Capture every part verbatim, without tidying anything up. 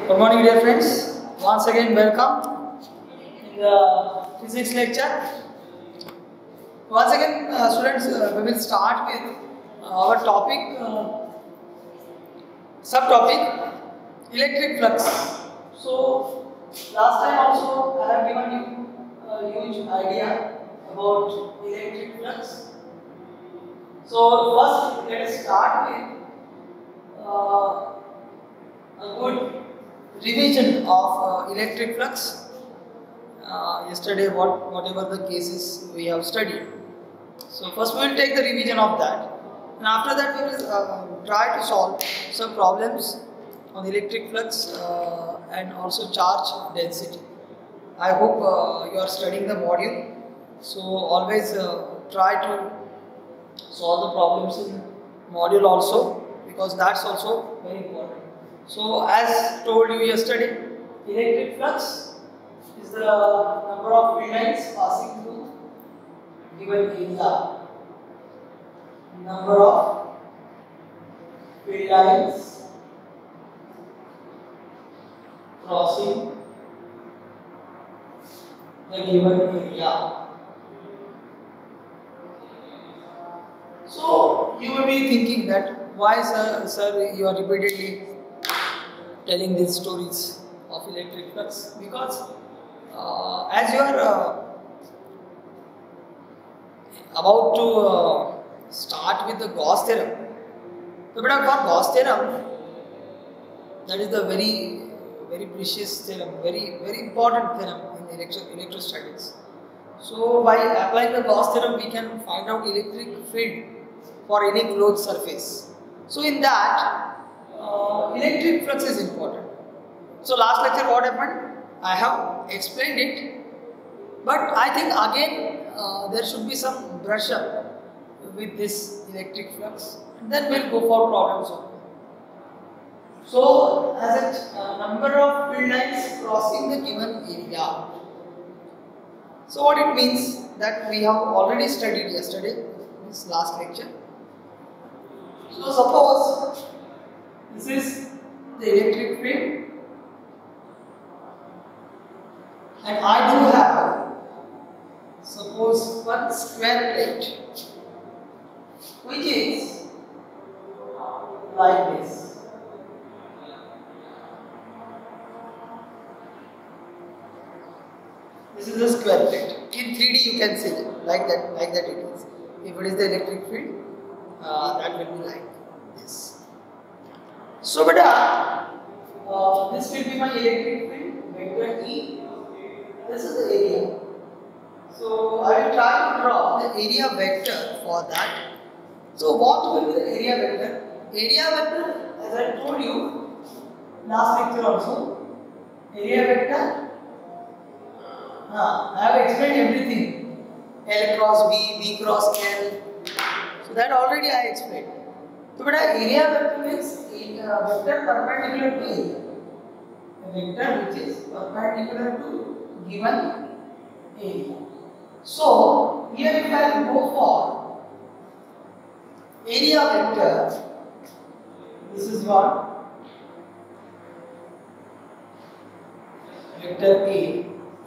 Good morning, dear friends. Once again, welcome in the physics lecture. Once again, uh, students, uh, we will start with uh, our topic, uh, subtopic, electric flux. So, last time also I have given you a huge idea about electric flux. So, first let us start with uh, a good revision of uh, electric flux. Uh, yesterday, what whatever the cases we have studied. So first we will take the revision of that, and after that we will uh, try to solve some problems on electric flux uh, and also charge density. I hope uh, you are studying the module, so always uh, try to solve the problems in module also, because that's also very important. So as told you yesterday, electric flux is the number of field lines passing through given area. Number of field lines crossing the given area. So you will be thinking that why, sir, sir, you are repeatedly telling these stories of electric flux? Because uh, as you are uh, about to uh, start with the Gauss theorem, so but for Gauss theorem, that is the very very precious theorem, very very important theorem in electro electrostatics. So by applying the Gauss theorem, we can find out electric field for any closed surface. So in that, uh, electric flux is important. So last lecture what happened? I have explained it, but I think again uh, there should be some brush up with this electric flux, and then we'll go for problem solving. So as a uh, number of field lines crossing the given area. So what it means that we have already studied yesterday, this last lecture. So suppose this is the electric field, and I do have, suppose, one square plate which is like this. This is a square plate. In three D you can see it like that, like that it is. If it is the electric field, uh, that will be like this. So beta, uh, this will be my electric field, vector E. This is the area. So I will try to draw the area vector for that. So what will be the area vector? Area vector, as I told you last lecture also, area vector, uh, I have explained everything. L cross B, B cross L. So that already I explained. So but area vector means a vector perpendicular to area. A vector which is perpendicular to given area. So here if I go for area vector, this is what? Vector A.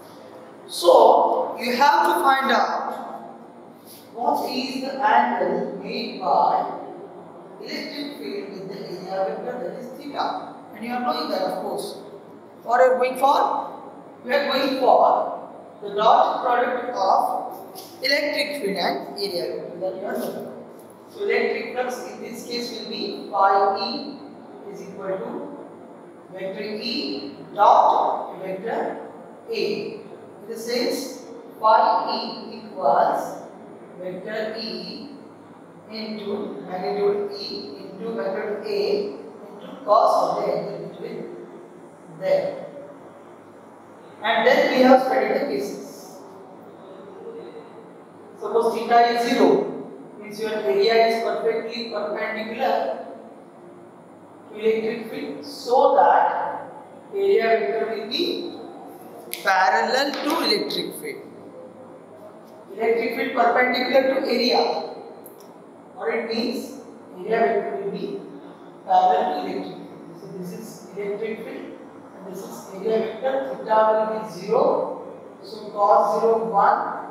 So you have to find out what is the angle made by electric field with the area vector, that is theta. And you are knowing that, of course. What are you going for? We are going for the dot product of electric field and area vector, that you are knowing. So electric flux in this case will be phi E is equal to vector E dot vector A. This is phi E equals vector E into magnitude E into vector A into cos of the angle between them. And then we have studied the cases. Suppose theta is zero, means your area is perfectly perpendicular to electric field, so that area vector will be parallel to electric field. Electric field perpendicular to area. What it means? Area vector will be parallel to electric field. So this is electric field and this is area vector. Theta will be zero. So cos zero one,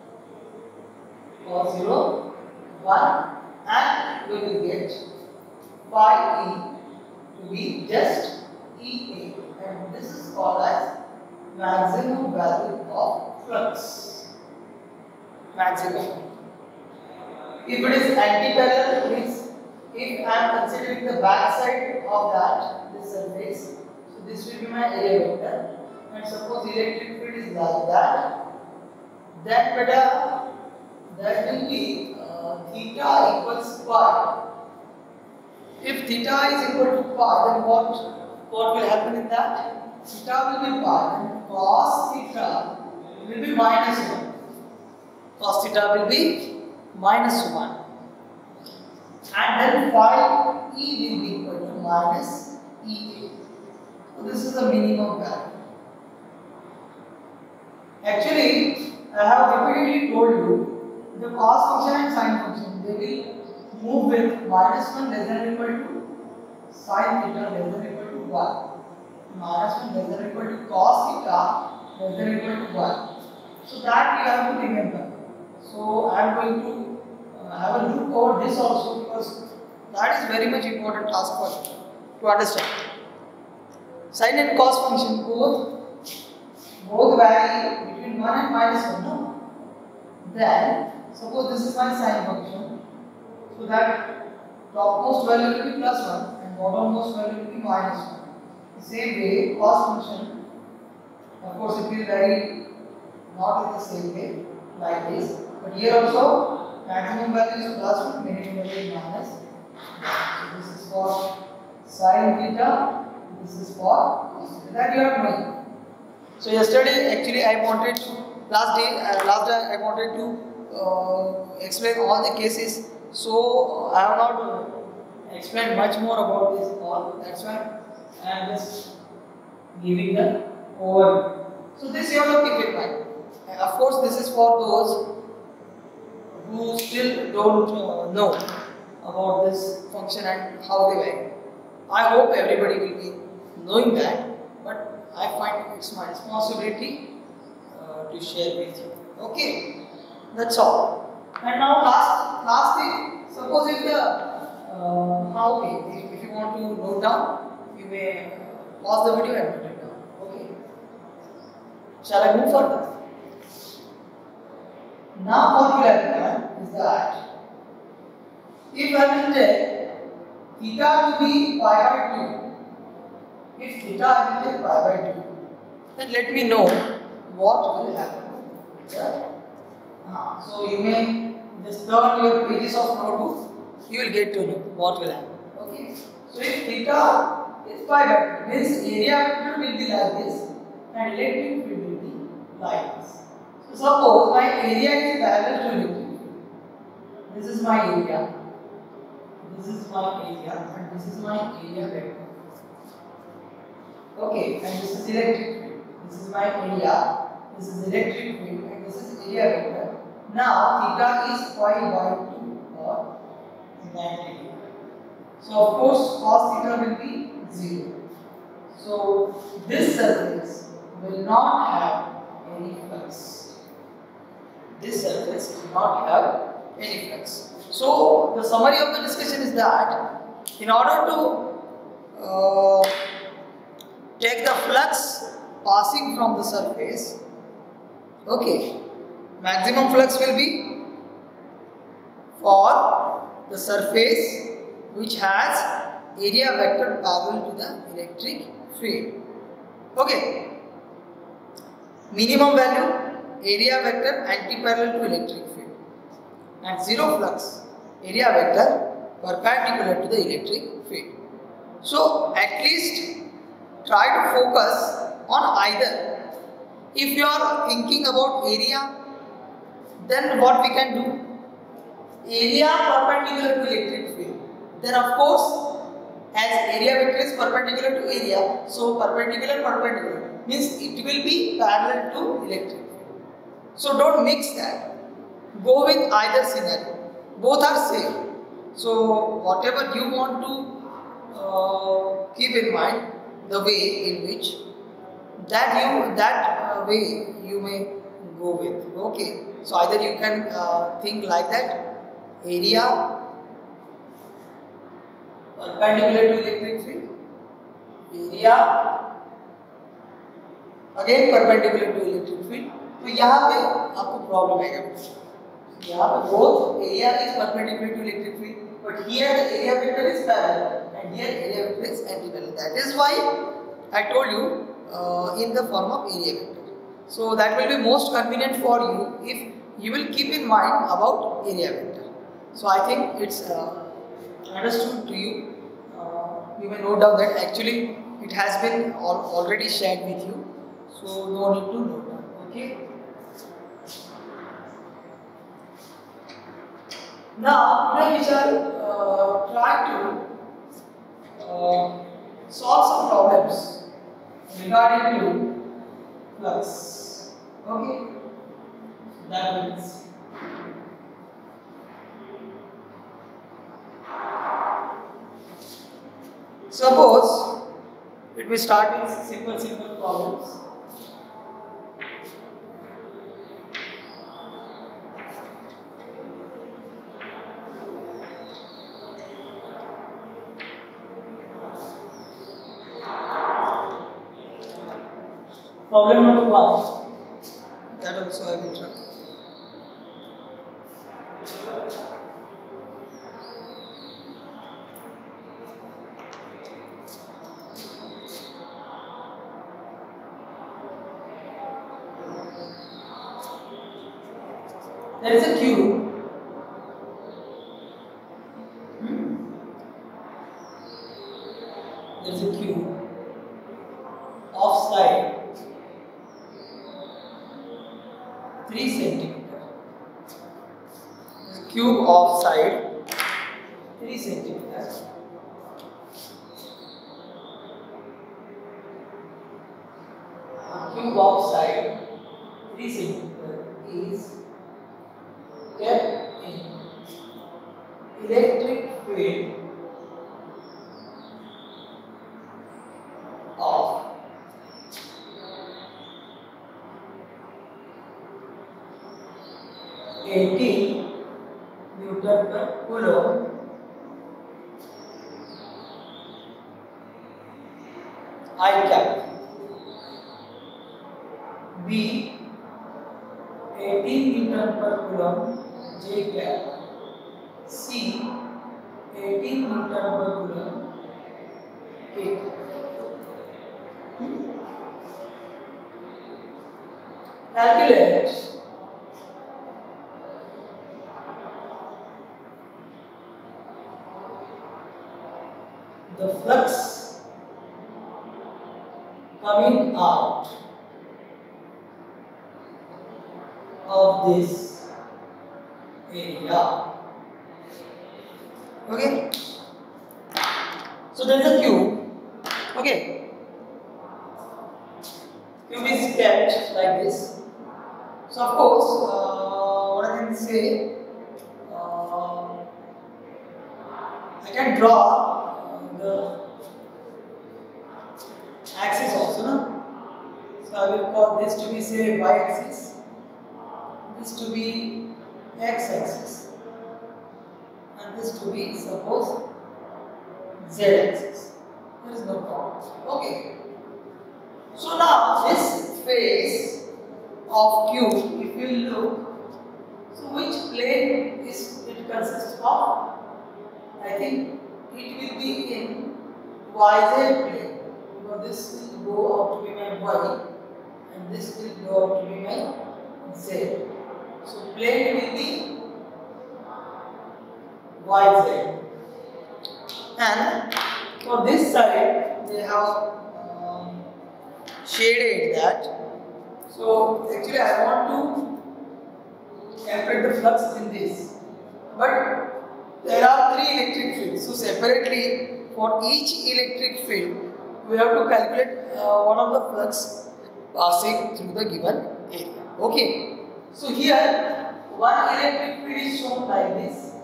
cos zero one, and we will get phi e to be just E A, and this is called as maximum value of flux. Maximum. If it is anti-parallel, means if I am considering the back side of that, this surface, so this will be my area vector, and suppose electric field is like that, then beta, that will be uh, theta equals pi. If theta is equal to pi, then what what will happen in that? Theta will be pi, and cos theta will be minus one. Cos theta will be minus one. And then phi e will be equal to minus E A. So this is the minimum value. Actually, I have repeatedly told you the cos function and sine function, they will move with minus one less than or equal to sine theta less than or equal to one. Minus one less than or equal to cos theta less than or equal to one. So that you have to remember. So I am going to uh, have a look over this also, because that is very much important task for you to understand. Sine and cos function both both vary between one and minus one. No? Then suppose this is my sine function, so that topmost value will be plus one and bottommost value will be minus one. The same way cos function, of course it will vary not in the same way like this, but here also maximum value is plus one, minimum value is minus. So this is for sine theta, this is for cos theta. That you are knowing. So yesterday actually I wanted to, last day, uh, last day I wanted to uh, explain all the cases. So I have not uh, explained much more about this all. That's why I am just giving the overview. So this you have to keep in mind. And of course, this is for those who still don't uh, know about this function and how they vary. I hope everybody will be knowing that, but I find it's my responsibility uh, to share with you. Okay, that's all. And now last last thing, suppose if the uh, how okay, if, if you want to note down, you may pause the video and note it down. Okay. Shall I move further? Now what we have done is that if I will take theta to be pi by two, if theta I will take pi by two, then let me know what will happen. Yeah. Uh, so you may just turn your pages of notebook, you will get to know what will happen. Okay. So if theta is pi by two, means area vector will be like this and electric field will be like this. So suppose my area is parallel to electric field. This is my area. This is my area and this is my area vector. Okay, and this is electric field. This is my area. This is electric field and this is area vector. Now theta is pi by two or ninety degree. So of course cos theta will be zero. So this surface will not have any flux. This surface will not have any flux. So the summary of the discussion is that in order to uh, take the flux passing from the surface, okay, maximum flux will be for the surface which has area vector parallel to the electric field. Okay, minimum value area vector anti-parallel to electric field, and zero flux area vector perpendicular to the electric field. So at least try to focus on either. If you are thinking about area, then what we can do? Area perpendicular to electric field. Then of course, as area vector is perpendicular to area, so perpendicular perpendicular means it will be parallel to electric field. So don't mix that. Go with either scenario. Both are same. So whatever you want to uh, keep in mind, the way in which that you that uh, way you may go with. Okay, so either you can uh, think like that: area perpendicular to electric field, area again perpendicular to electric field. तो यहाँ पे आपको problem आएगा. यहाँ पे both area is perpendicular to electric field, but here the area vector is parallel and here area vector is antiparallel. That is why I told you uh, in the form of area vector. So that will be most convenient for you if you will keep in mind about area vector. So I think it's uh, understood to you. Uh, you may note down that actually it has been al already shared with you. So no need to note down. Okay. Now, today we shall uh, try to uh, solve some problems regarding to flux. Okay, that means suppose let me start with simple, simple problems. Problem number one. That also I will try. There is a cube. There is a cube of side three centimeter. Cube of side three centimeter. Cube of side three centimeter is kept in electric field of eighty Newton per coulomb I cap. B eighteen Newton per coulomb J cap. C eighteen Newton per coulomb K cap. Calculate the flux coming out of this area. Okay, so there is a cube. Okay, cube is kept like this. So of course, uh, what I can say, uh, I can draw the axis also, no? So I will call this to be say y axis, this to be x axis, and this to be suppose z axis. There is no problem. Okay. So now this face of cube, if you look, so which plane is it consists of? I think it will be in Y Z plane, because this will go out to be my y and this will go out to be my z. So plane will be Y Z. And for this side they have um, shaded that. So actually I want to calculate the flux in this, but there are three electric fields. So separately for each electric field we have to calculate uh, one of the flux passing through the given area. Okay. So here one electric field is shown like this,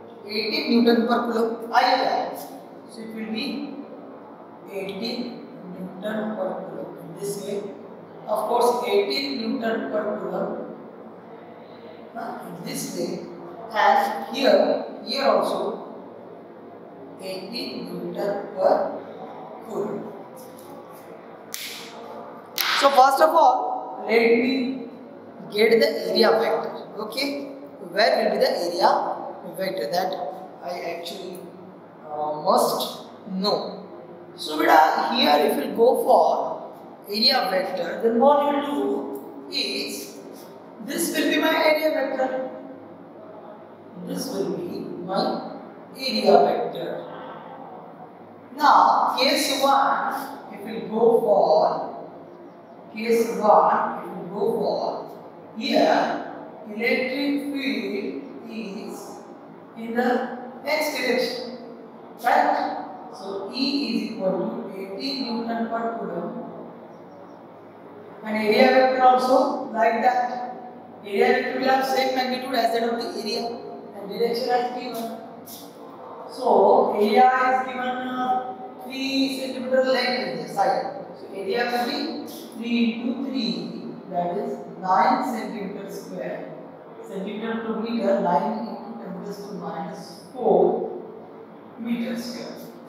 eighteen Newton per coulomb I cap. So it will be eighteen Newton per coulomb. In this way, of course, eighteen Newton per coulomb. Uh, in this way, and here, here also, eighteen Newton per coulomb. So first of all, let me get the area vector. Okay, where will be the area vector that I actually uh, must know. So beta, here if we go for area vector, then what we will do is this will be my area vector. This will be my area vector. Now case one, if we go for case one, if we go for here, electric field is in the x direction, right? So E is equal to eighteen Newton per coulomb, and area vector also like that. Area vector will have same magnitude as that of the area, and direction as given. So area is given uh, three centimeter length in the side. So area will be three into three, that is nine centimeter square. Centimeter to meter, nine into ten to the minus four meter square.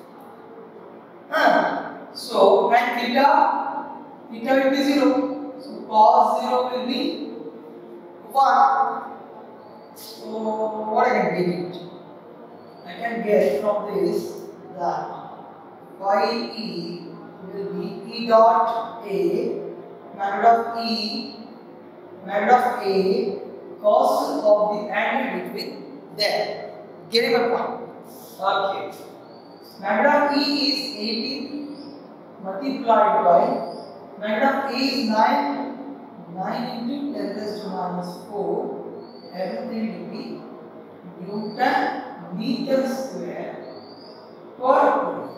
Uh, so and theta, theta will be zero. So cos zero will be one. So what I can get it? I can get from this that phi e will be E dot A, magnitude of E, magnitude of A, cos of the angle between them. Getting my point? Okay. Magnitude of E is eighteen multiplied by magnitude of A is nine, nine into ten raised to minus four. Everything will be Newton meter square per coulomb.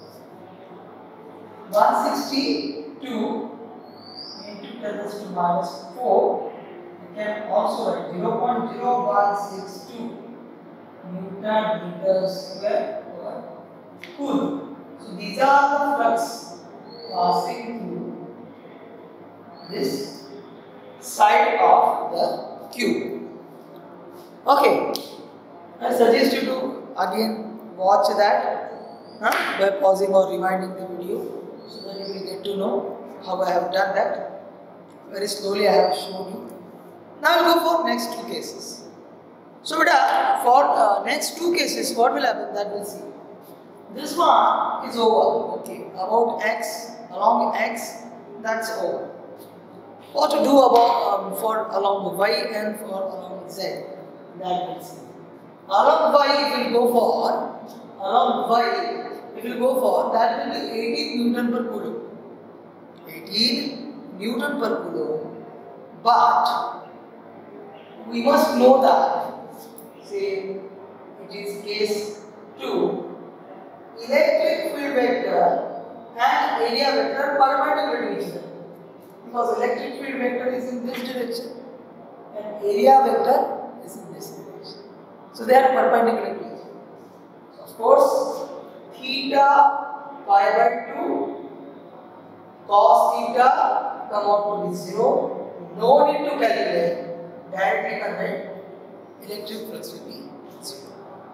one hundred sixty-two into ten raised to minus four. You can also write zero point zero one six two Newton meter square per coulomb. So these are the flux passing through this side of the cube. Okay, I suggest you to again watch that huh, by pausing or rewinding the video, so that you will get to know how I have done that. Very slowly I have shown you. Now I will go for next two cases. So beta, for uh, next two cases, what will happen, that we'll see. This one is over. Okay, about x, along x, that's over. What to do about um, for along y and for along z, that we'll see. Along y, if we go for along y, if we go for that will be eighteen Newton per coulomb. eighteen Newton per coulomb. But we must know that, say it is case two, electric field vector and area vector are perpendicular to each other, because electric field vector is in this direction and area vector is in this direction. So they are perpendicular to each other. So of course, theta pi by two, cos theta come out to be zero. No need to calculate. Directly convert, electric flux will be zero.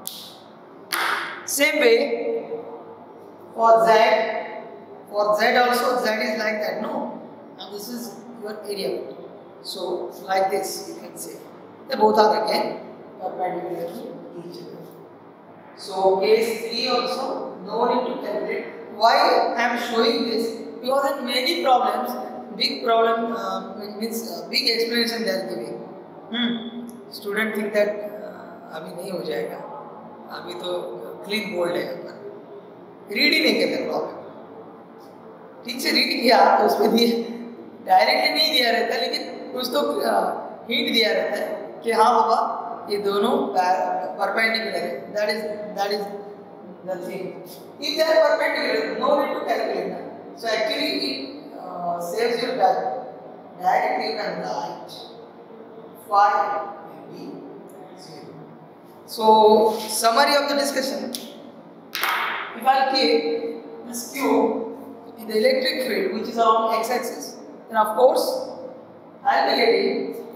Same way for Z, for Z also, Z is like that, no? And this is your area vector. So like this you can say. They both are again perpendicular to each other. So case three also, no need to calculate. Why I am showing this? Because in many problems, big problem uh, means uh, big explanation they are giving. Hmm. Student think that uh, अभी नहीं हो जाएगा, अभी तो clean bowled है अपन, read ही नहीं करते problem. ठीक से रीड किया तो उसमें दिए डायरेक्टली नहीं दिया रहता, लेकिन कुछ तो हिंट दिया रहता है कि हाँ बाबा ये दोनों परपेंडिकुलर है. That is that is the thing. If they are perpendicular, no need to calculate that. So actually it saves your time. Directly you can write phi will be zero. So summary of the discussion. If I keep this cube in the electric field which is along x-axis, then of course I will be getting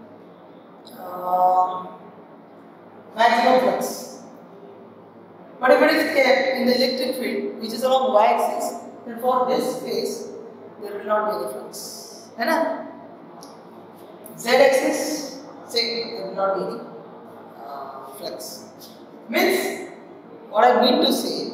uh, maximum flux. But if it is kept in the electric field which is along y-axis, then for this phase there will not be any flux. Right? Z-axis, same, there will not be any uh, flux. Means, what I mean to say,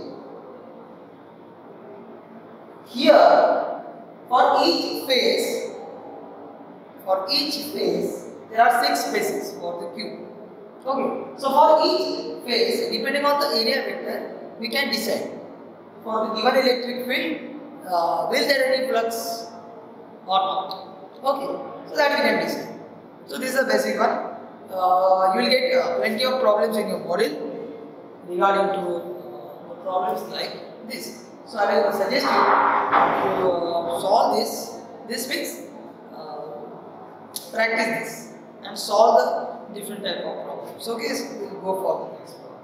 here for each phase, for each phase, there are six phases for the cube. Okay, so for each phase, depending on the area vector, we can decide for the given electric field, uh, will there any flux or not? Okay, so that we can decide. So this is a basic one. Uh, you will get uh, plenty of problems in your model regarding to uh, problems like this. So I will suggest you to uh, solve this. This means uh, practice this and solve the different type of problems. Okay, so we will go for the next problem.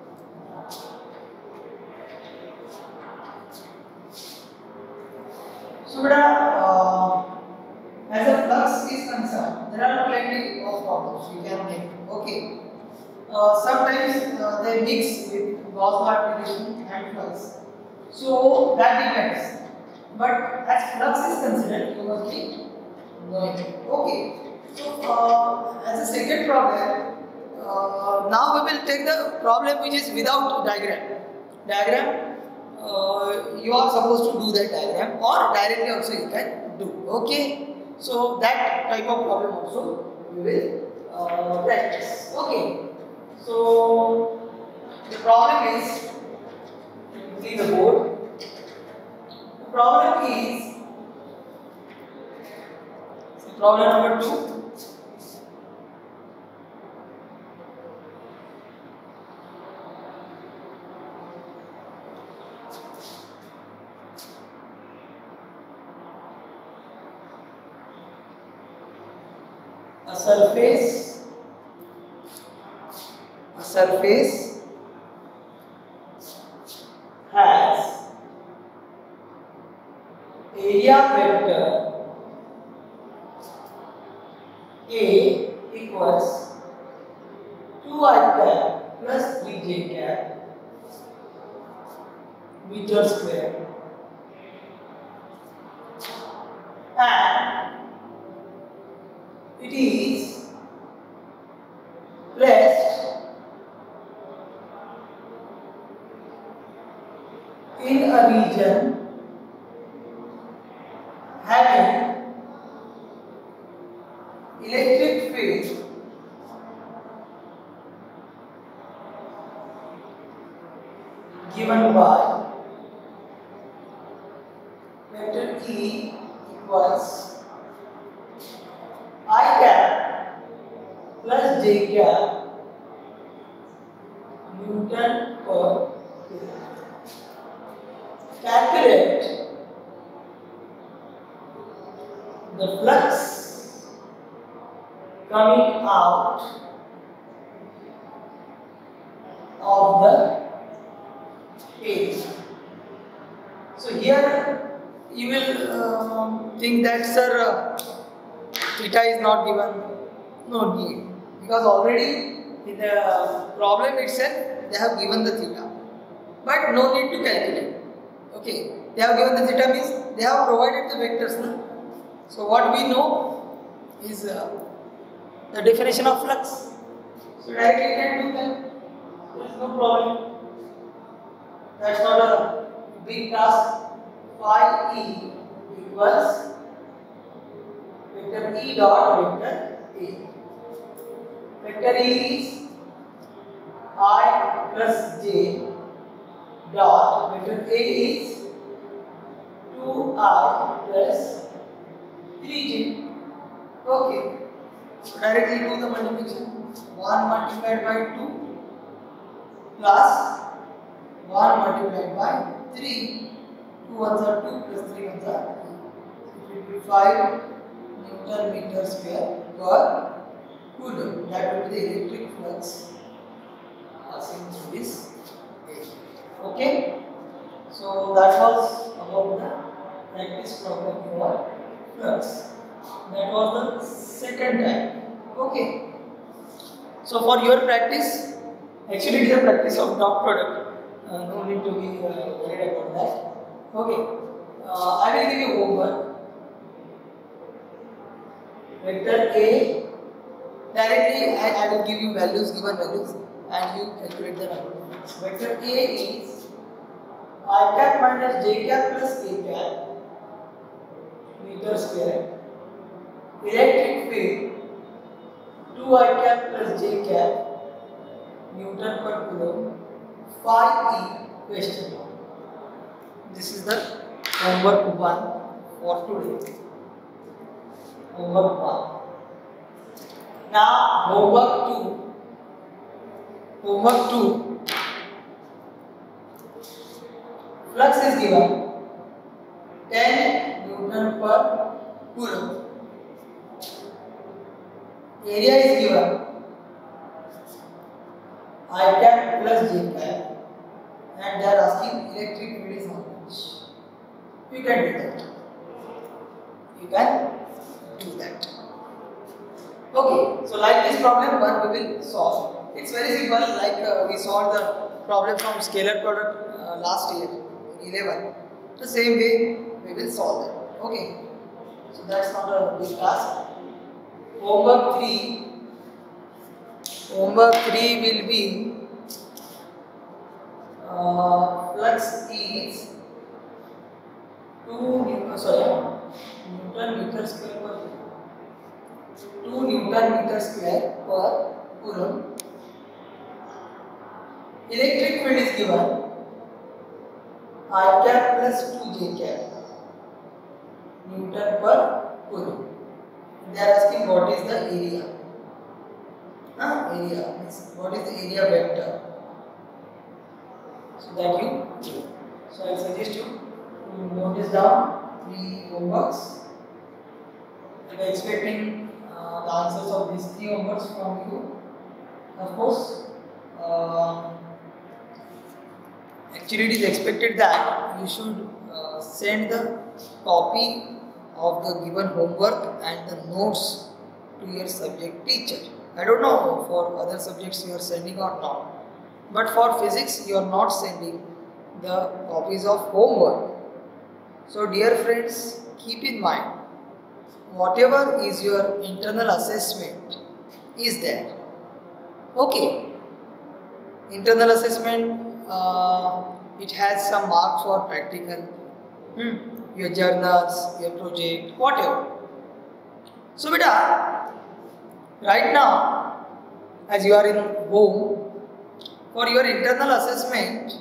So, uh, as a flux is concerned, there are plenty of problems you can make. Okay. Uh, sometimes uh, they mix with Gauss multiplication and flux. So that depends. But as flux is considered, you must be knowing it. Okay. So uh, as a second problem, uh, now we will take the problem which is without diagram. Diagram, uh, you are supposed to do that diagram, or directly also you can do. Okay. So that type of problem also we will uh, practice. Okay. So the problem is, see the board. The problem is, see problem number two. A surface, a surface has area vector A equals two I cap plus three j cap meter square, and it is placed in a region having electric field given by vector E equals I cap plus j cap Newton per kilometer. Calculate the flux coming out of the page. So here you will um, think that, sir, uh, theta is not given. No need, because already in the problem itself they have given the theta, but no need to calculate. Okay, they have given the theta means they have provided the vectors. No? So what we know is uh, the definition of flux. So directly you can do that. There is no problem. That's not a big task. Phi E equals vector E dot vector A. Vector E is I plus j dot vector A is two I plus three j. Okay. So directly do the multiplication. one multiplied by two plus one multiplied by three. two ones are two plus three ones are three. It will be five Newton meter square per coulomb. That will be the electric flux passing through this area. Okay. So that was about practice problem for flux. That was the second time. Okay. So for your practice, actually it is a practice of dot product. Uh, no need to be uh, worried about that. Okay. Uh, I will give you homework. Vector A. Directly, I, I will give you values, given values, and you calculate the number. Vector A is I cap minus j cap plus k cap meter square. Electric field two I cap plus j cap Newton per coulomb phi e question mark. This is the homework one for today. Homework one. Now homework two. Homework two. Flux is given ten Newton per coulomb. Area is given I cap plus j cap, and they are asking electric field is how much. You can do that. You can do that. Okay, so like this problem one we will solve. It's very simple, like uh, we solved the problem from scalar product uh, last year, eleven. The same way we will solve that. Okay, so that's not a big task. Homework three. Homework three will be uh, flux is two uh, sorry Newton meter square per two Newton meter square per coulomb. Electric field is given I cap plus two j cap Newton per coulomb. They are asking what is the area. Huh? Area means what is the area vector. So that you do. So I suggest you to note this down. Three homeworks. I am expecting uh, the answers of these three homeworks from you. Of course, uh, actually it is expected that you should uh, send the copy of the given homework and the notes to your subject teacher. I don't know for other subjects you are sending or not, but for physics you are not sending the copies of homework. So dear friends, keep in mind, whatever is your internal assessment is there. Okay, internal assessment, uh, it has some marks for practical, hmm. your journals, your project, whatever. So beta, right now, as you are in home, for your internal assessment,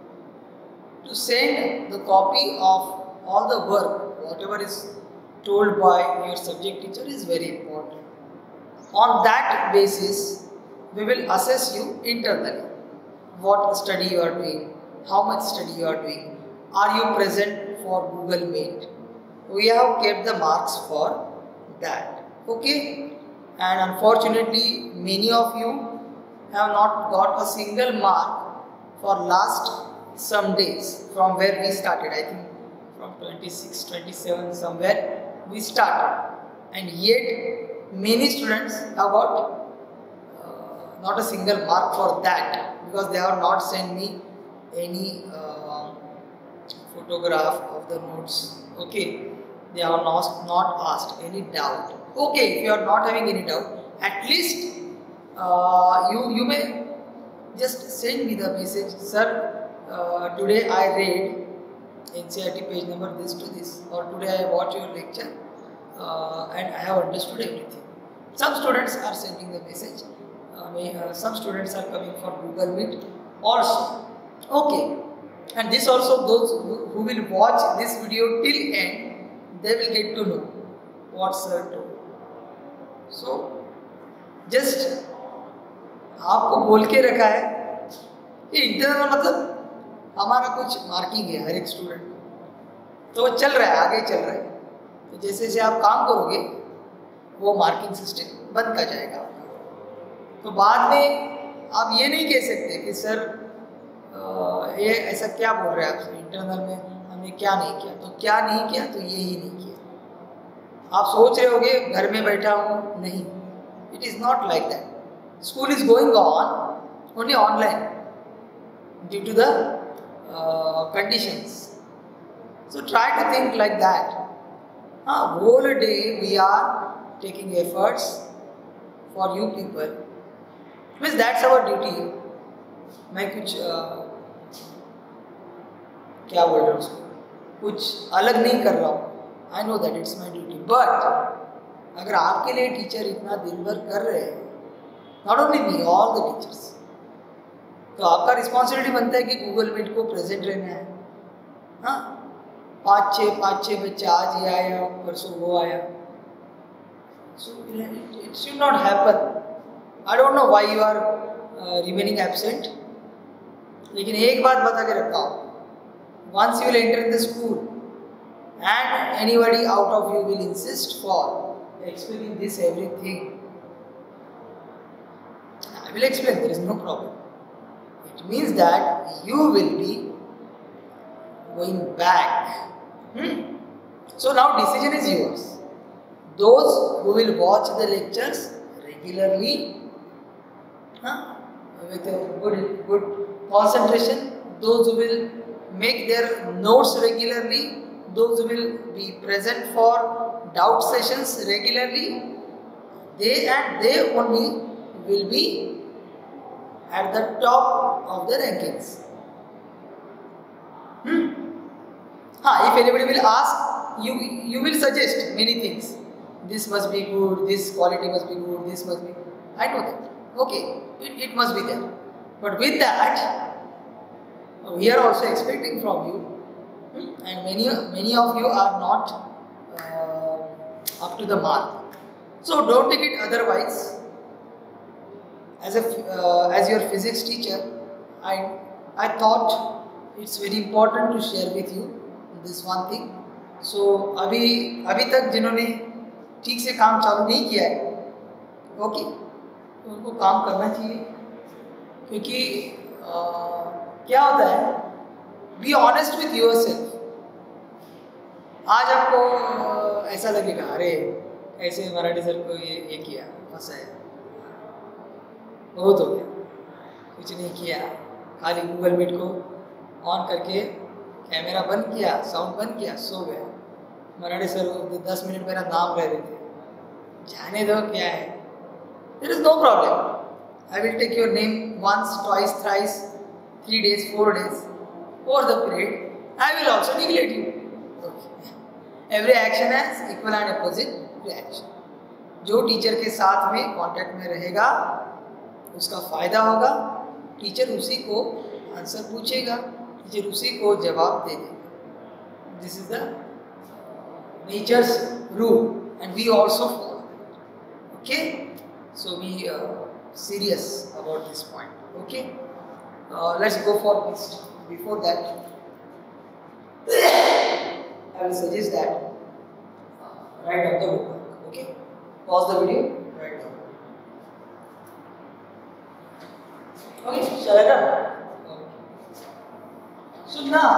to send the copy of all the work, whatever is told by your subject teacher is very important. On that basis, we will assess you internally. What study you are doing, how much study you are doing, are you present for Google Meet. We have kept the marks for that. Okay? And unfortunately, many of you have not got a single mark for last some days from where we started. I think from twenty-six, twenty-seven somewhere we started, and yet many students have got uh, not a single mark for that because they have not sent me any uh, photograph of the notes. Okay, they have not, not asked any doubt. Okay, if you are not having any doubt, at least uh, you, you may just send me the message, sir, uh, today I read N C E R T page number this to this, or today I watched your lecture uh, and I have understood everything. Some students are sending the message, uh, may, uh, some students are coming for Google Meet also. Okay, and this also, those who, who will watch this video till end, they will get to know what sir told. So, just आपको बोल के रखा है कि internal मतलब हमारा कुछ marking है हर एक स्टूडेंट, तो चल रहा है, आगे चल रहा है। तो जैसे जैसे आप काम करोगे वो मार्किंग सिस्टम बंद कर जाएगा। तो बाद में आप ये नहीं कह सकते कि सर ये ऐसा क्या बोल रहे हैं आप, इंटरनल में हम हमने क्या नहीं किया, तो क्या नहीं किया तो यही नहीं किया। आप सोच रहे होगे घर में बैठा हूँ, नहीं, it is not like that. School is going on only online due to the conditions, so try to think like that. हाँ, whole day we are taking efforts for you people, means that's our duty. मैं कुछ uh, क्या बोल रहा हूँ उसको, कुछ अलग नहीं कर रहा हूँ, I know that it's my duty, but अगर आपके लिए टीचर इतना दिन भर कर रहे हैं, not only me, all the teachers, तो आपका रिस्पॉन्सिबिलिटी बनता है कि गूगल मीट को प्रेजेंट रहना है। हाँ, पाँच छः पाँच छः बच्चे, आज ये आया, परसों वो आया, so it should not happen. I don't know why you are remaining absent, लेकिन एक बात बता के रखा हूँ, once you will enter in the school and anybody out of you will insist for explaining this everything, I will explain, there is no problem. It means that you will be going back. Hmm? So now decision is yours. Those who will watch the lectures regularly, huh, with a good, good concentration, those who will make their notes regularly, those who will be present for doubt sessions regularly, they and they only will be at the top of the rankings. Hmm? Ah, if anybody will ask, you you will suggest many things. This must be good, this quality must be good, this must be. I know that. Okay, it, it must be there. But with that, we are also expecting from you, and many many of you are not uh, up to the mark. So don't take it otherwise. As a uh, as your physics teacher, I I thought it's very important to share with you this one thing. So अभी अभी तक जिन्होंने ठीक से काम चालू नहीं किया है, ओके, तो उनको काम करना चाहिए, क्योंकि uh, क्या होता है, be honest with yourself. आज आपको uh, ऐसा लगेगा, अरे ऐसे मराठी सर को ये ये किया, फंसा है, बहुत हो गया, कुछ नहीं किया, खाली गूगल मीट को ऑन करके कैमरा बंद किया, साउंड बंद किया, सो गया। मराठी सर वो दस मिनट मेरा नाम रह रहे थे, जाने दो क्या है, there is no problem, I will take your name once twice thrice, three days, four days, over the period, I will also neglect you. Okay. Every action has equal and opposite reaction. जो teacher के साथ में contact में रहेगा उसका फायदा होगा, teacher उसी को आंसर पूछेगा, टीचर उसी को जवाब दे देगा। This is the nature's rule and we also follow. Okay, so we serious about this point. Okay. Uh, let's go for next. Before that, I will suggest that uh, write down the homework. Okay, pause the video. Write down. Okay, shall I done? Okay. So now,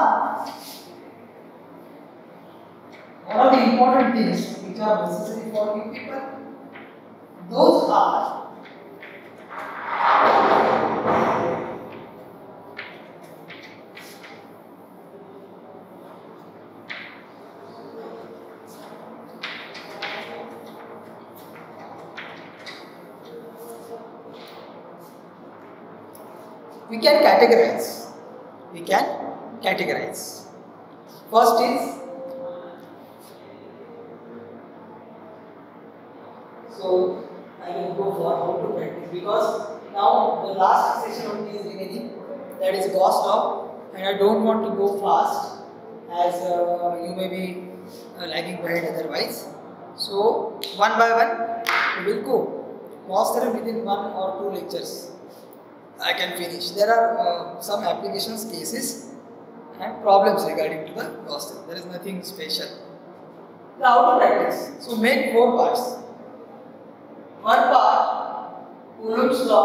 one of the important things which are necessary for you people, those are we can categorize. We can categorize. First is, so I will go for how to practice, because now the last session only is remaining, that is Gauss law, and I don't want to go fast as uh, you may be uh, lagging behind otherwise. So one by one we will go. Gauss theorem within one or two lectures I can finish. There are uh, some applications cases and problems regarding to the Gauss theorem. There is nothing special. Now how to practice? So make four parts. One part, Coulomb's law.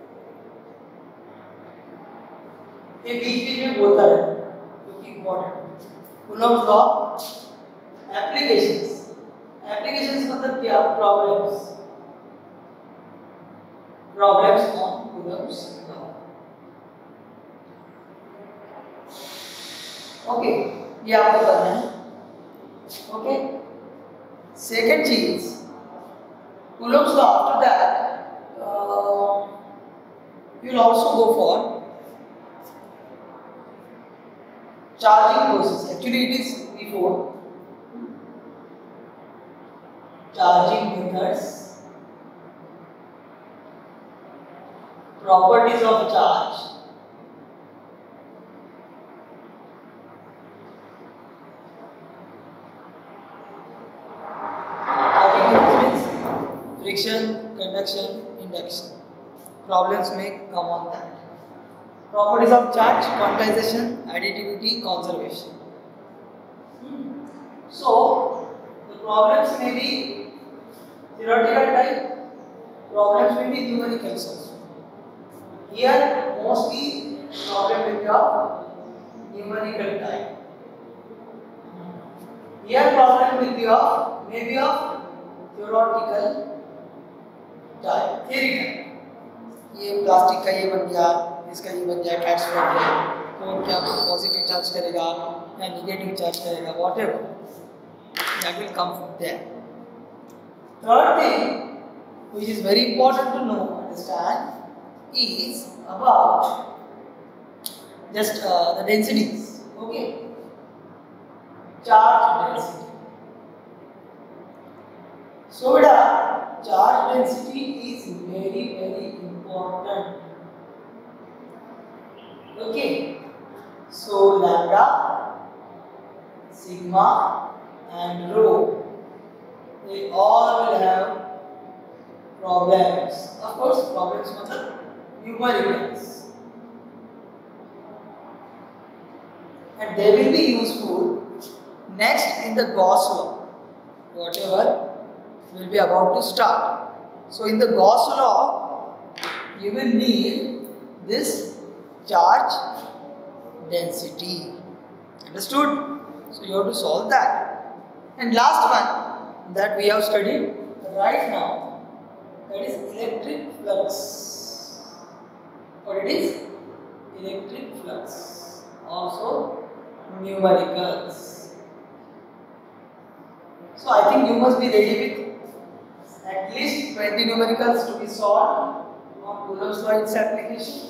ये बीच बीच में बोलता है, क्योंकि important. Coulomb's law. Applications. Applications मतलब क्या? Problems. Problems on Coulomb's law. Okay, ये आपको करना है. Okay. Second चीज, Coulomb's law. After that, uh, you will also go for charging process. Actually, it is before charging methods, properties of charge, friction, conduction, induction. Problems may come on that. Properties of charge, quantization, additivity, conservation. So, the problems may be theoretical type, problems may be numerical also. Here, mostly problem will be of numerical type. Here, problem will be of, maybe of theoretical type, theory type. ये plastic का ये बन गया, इसका ये बन जाए transfer तो क्या पॉजिटिव चार्ज करेगा या नेगेटिव चार्ज करेगा, whatever that will come from there. Third thing which is very important to know, understand, is about just uh, the densities. Okay, charge density. So beta, charge density is very very important. Okay, so lambda, sigma and rho, they all will have problems. Of course, problems matlab numericals, and they will be useful next in the Gauss law, whatever will be about to start. So in the Gauss law, you will need this charge density. Understood? So you have to solve that. And last one that we have studied right now, that is electric flux. What it is? Electric flux. Also numericals. So I think you must be ready with at least twenty numericals to be solved on Coulomb's law its application.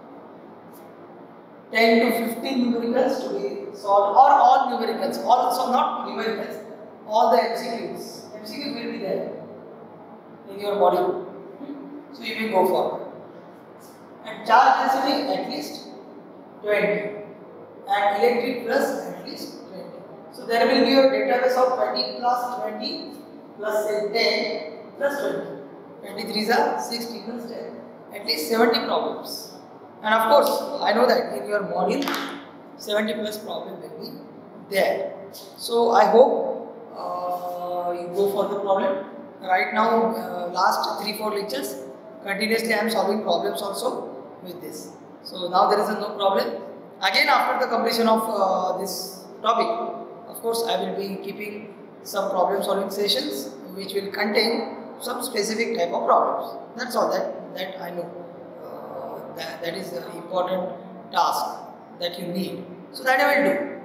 ten to fifteen numericals to be solved, or all numericals, also not numericals, all the M C Qs. M C Qs will be there in your module. So you will go forward. And charge density at least twenty. And electric flux at least twenty. So there will be a database of twenty plus twenty plus say ten plus twenty. twenty-three are sixty plus ten. At least seventy problems. And of course, I know that in your module, seventy plus problem will be there. So I hope uh, you go for the problem. Right now, uh, last three four lectures, continuously I am solving problems also with this. So now there is a no problem. Again, after the completion of uh, this topic, of course, I will be keeping some problem solving sessions which will contain some specific type of problems. That's all that that I know. That, that is the important task that you need. So that I will do.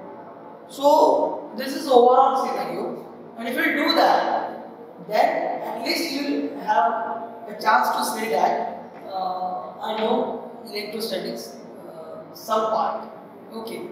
So this is overall scenario, and if you do that, then at least you will have a chance to say that uh, I know electrostatics uh, some part. Okay.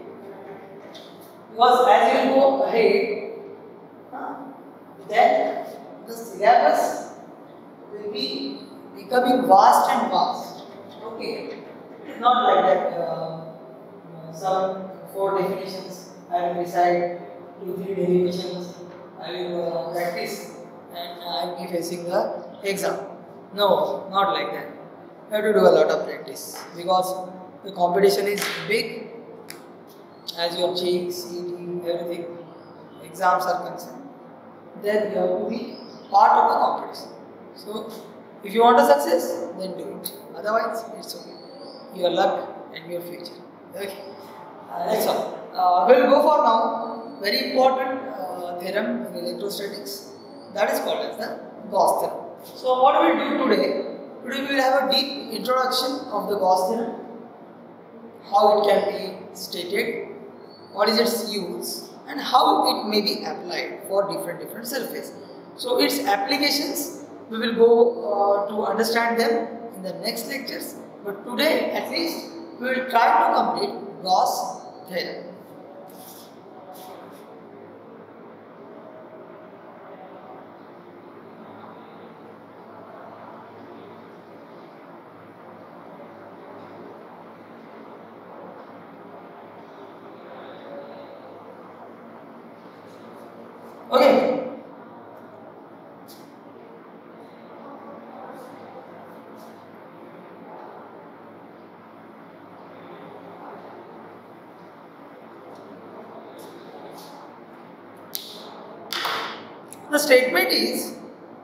Because as you go ahead, uh, then the syllabus will be becoming vast and vast. Okay, it is not like that. Uh, uh, some four definitions I will recite, two, three derivations I will uh, practice, and I will be facing the exam. No, not like that. You have to do a lot of practice because the competition is big. As your J, C, D, everything, exams are concerned. Then you have to be part of the competition. So, if you want a success, then do it. Otherwise, it's okay. Your luck and your future. Okay. Uh, that's all. Uh, we'll go for now very important uh, theorem in electrostatics, that is called as the Gauss theorem. So what we will do today, today we will have a deep introduction of the Gauss theorem, how it can be stated, what is its use, and how it may be applied for different different surfaces. So its applications we will go uh, to understand them in the next lectures, but today at least we will try to complete Gauss theorem. Okay. The statement is,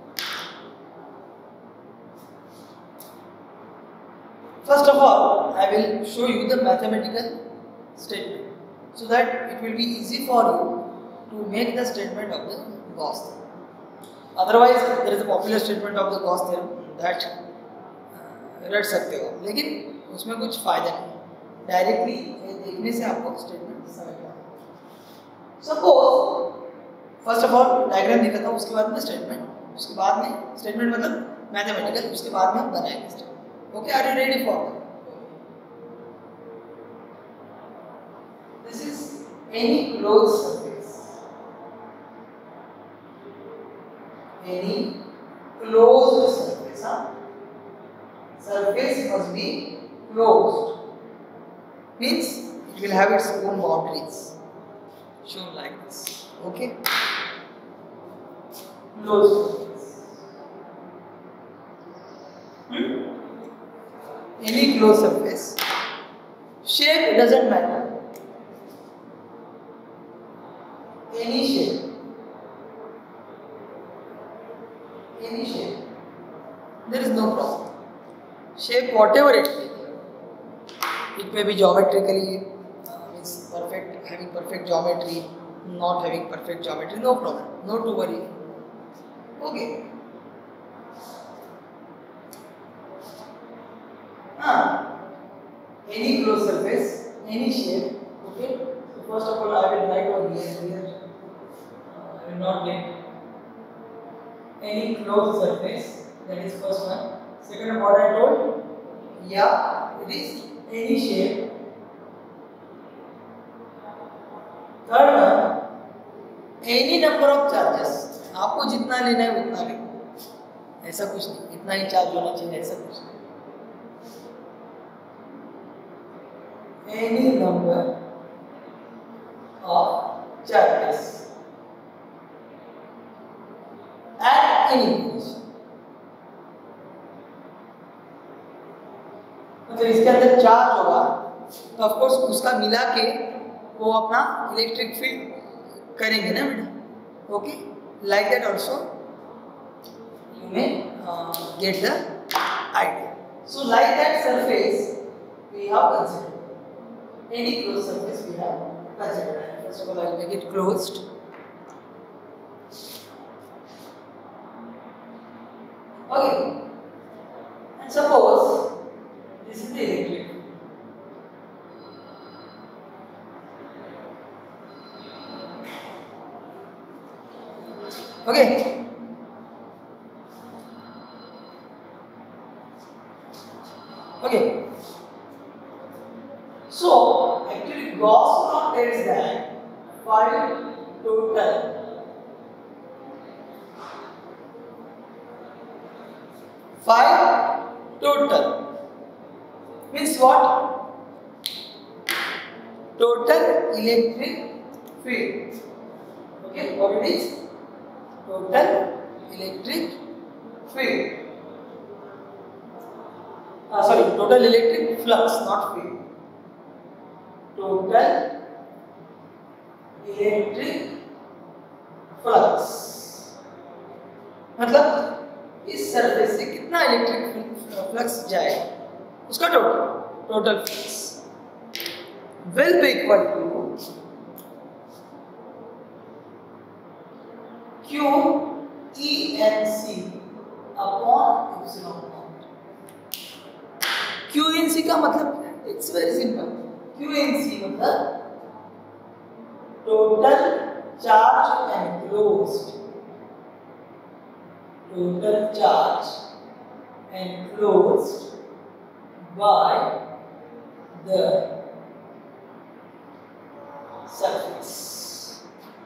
first of all, I will show you the mathematical statement so that it will be easy for you to make the statement of the Gauss theorem. Otherwise, there is a popular statement of the Gauss theorem that रट सकते हो, लेकिन उसमें कुछ फायदा नहीं, directly देखने से आपको स्टेटमेंट समझ में आएगा. Suppose first of all diagram दिखाता हूँ, उसके बाद में स्टेटमेंट, उसके बाद में स्टेटमेंट मतलब मैथमेटिकल, उसके बाद में हम बनाएंगे statement. Okay, are you ready for that? This is any close surface, any closed surface. हाँ, surface must be closed, means it will have its own boundaries shown like this. Okay, closed surface. Hmm? Any closed surface, shape doesn't matter, any shape, any shape, there is no problem. Shape whatever it may be, it may be geometrically uh, means perfect, having perfect geometry, not having perfect geometry, no problem, no to worry. Okay. Ah, any closed surface, any shape. Okay. So first of all, I will write over here. Here, uh, I will not get any closed surface. That is first one. Second, what I told, yeah, it is any shape. Third one, any number of charges. आपको जितना लेना है उतना ले, ऐसा कुछ नहीं, इतना ही चार्ज होना चाहिए, ऐसा कुछ नहीं. Any number of charges at any position. तो इसके अंदर चार्ज होगा तो ऑफ कोर्स उसका मिला के वो अपना इलेक्ट्रिक फील्ड करेंगे ना बेटा. Okay, like that also you may get the idea. So like that surface we have considered, any close surface we have considered. First of all I will make it closed. Okay, and suppose this is the electric. Okay. Okay. So actually Gauss law tells that five total five total means what? Total electric field. Okay, what it is? Total electric field. Ah, sorry, total electric flux, not field. Total electric flux. मतलब इस surface से कितना electric flux जाए, उसका total total flux will be equal to Q E N C upon epsilon naught. Q E N C का मतलब it's very simple. Q E N C मतलब total charge enclosed. Total charge enclosed by the surface.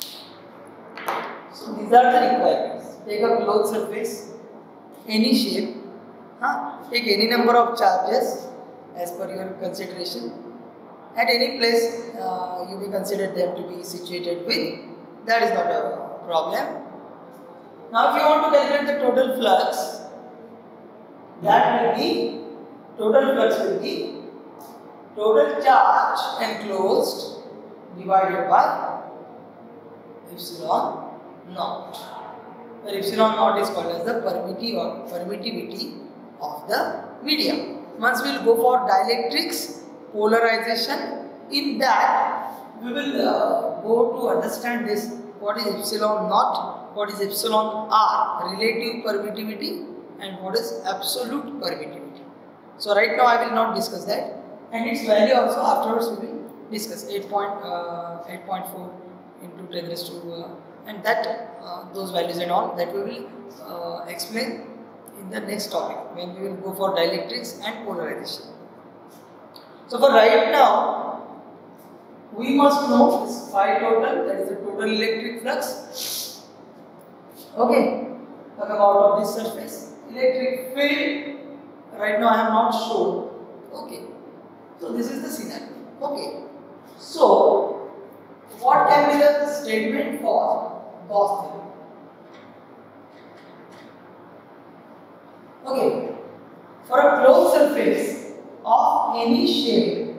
So these are the requirements. Take a closed surface, any shape, huh? Take any number of charges as per your consideration. At any place uh, you may consider them to be situated with. That is not a problem. Now if you want to calculate the total flux, that will be, total flux will be total charge enclosed divided by epsilon naught. Where epsilon naught is called as the permittivity or permittivity of the medium. Once we will go for dielectrics, polarization, in that we will uh, go to understand this, what is epsilon naught, what is epsilon r, relative permittivity, and what is absolute permittivity. So right now I will not discuss that, and its value also afterwards we will discuss. eight point four into ten raised to uh, and that uh, those values and all that we will uh, explain in the next topic when we will go for dielectrics and polarization. So for right now we must know this phi total, that is the total electric flux. Okay, talk about of this surface. Electric field, right now I have not shown. Okay, so this is the scenario. Okay, so what can be the statement for Gauss theorem? Okay, for a closed surface of any shape,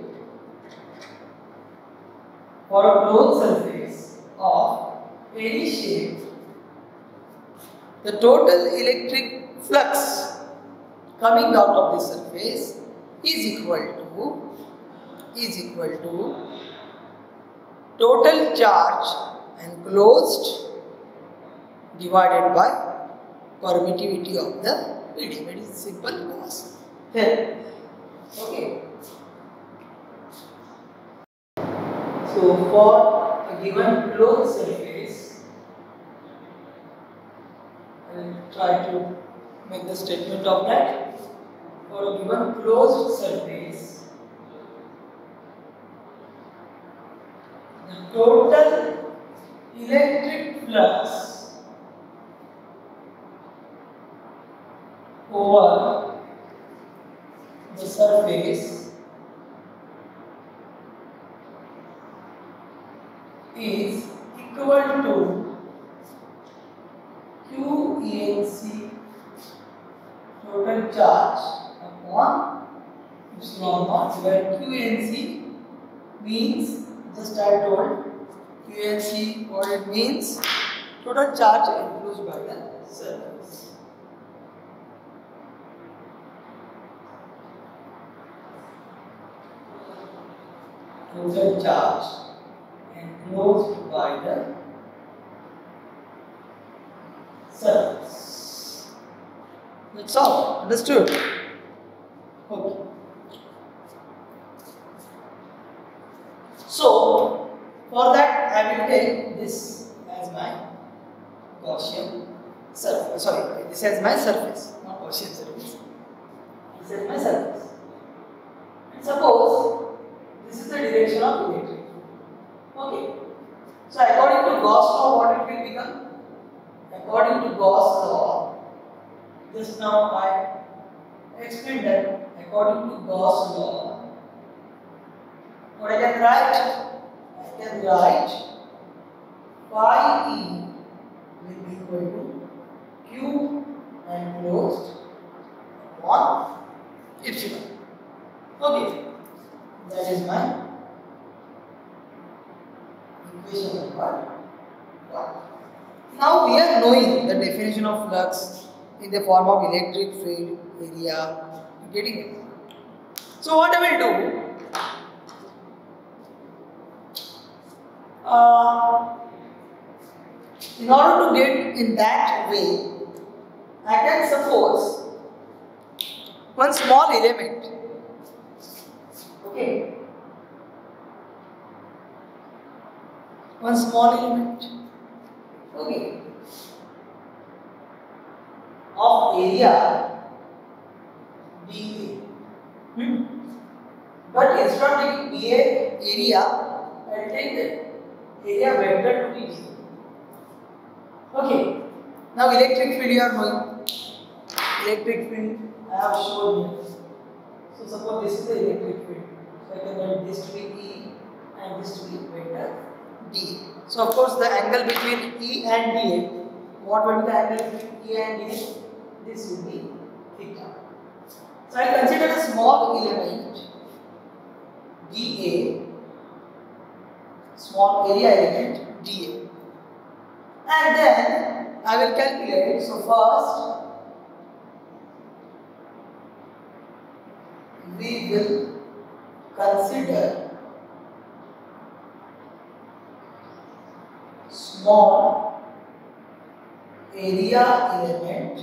for a closed surface of any shape, the total electric flux coming out of this surface is equal to is equal to total charge enclosed divided by permittivity of the medium. It is simple Gauss theorem. Okay. So for a given closed surface, I will try to make the statement of that. For a given closed surface, the total electric flux over the surface is equal to Q E N C total charge upon epsilon naught, where Q E N C means, just I told, Q E N C what it means, total charge enclosed by the surface. Total charge enclosed by the surface. That's all. Understood? Okay. So, for that I will take this as my Gaussian surface. Sorry, this as my surface, not Gaussian surface. This is my surface. And suppose this is the direction of electric. Okay. So, according to Gauss law, what it will become? According to Gauss law, just now I explained that according to Gauss law, what I can write? I can write phi E will be equal to Q enclosed upon epsilon. Okay, that is my equation number one. Now we are knowing the definition of flux in the form of electric field area. Getting it? So what I will do? Uh, In order to get in that way, I can suppose one small element. Okay. One small element. Okay. Of area D A. Hmm? But instead of taking D A area, I will take the area vector to be D. Okay. Now electric field you are knowing. Electric field I have shown here. So suppose this is the electric field. So I can write this to be E and this to be vector D. So of course the angle between E and D A. What will be the angle between E and D A? This will be theta. So I consider a small element D A, small area element D A. And then I will calculate. So first we will consider small area element.